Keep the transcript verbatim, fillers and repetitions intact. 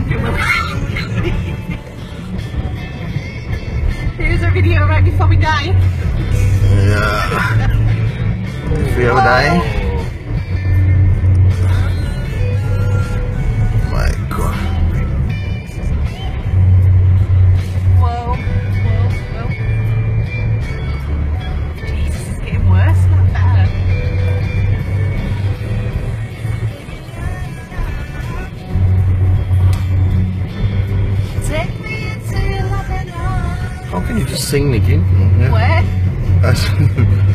wonder will Here's a video right before we die. Yeah. If we ever die. My God. Whoa, whoa, whoa. Jesus, it's getting worse, not better. Take me into your loving arms. How can you just sing, Nikki? Yeah. Where? That's